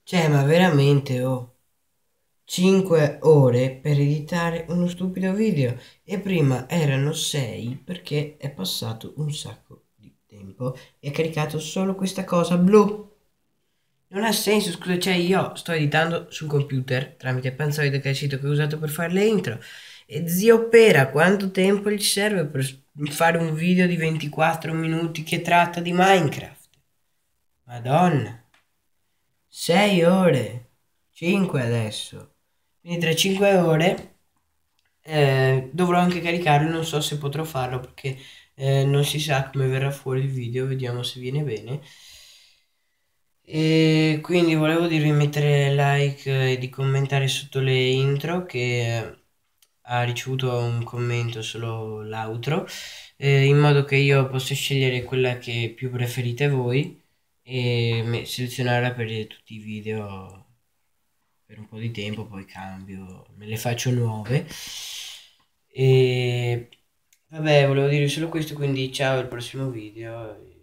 Cioè, ma veramente ho 5 ore per editare uno stupido video e prima erano 6 perché è passato un sacco di tempo e ha caricato solo questa cosa blu. Non ha senso, scusa, cioè io sto editando sul computer tramite Panzoid, che è il sito che ho usato per fare le intro, e zio Pera, quanto tempo gli serve per fare un video di 24 minuti che tratta di Minecraft? Madonna, 6 ore, 5 adesso. Quindi tra 5 ore dovrò anche caricarlo, non so se potrò farlo perché non si sa come verrà fuori il video, vediamo se viene bene. E quindi volevo dirvi di mettere like e di commentare sotto le intro che ha ricevuto un commento solo l'outro, in modo che io possa scegliere quella che più preferite voi e selezionarla per tutti i video per un po' di tempo, poi cambio, me le faccio nuove. E vabbè, volevo dirvi solo questo, quindi ciao al prossimo video.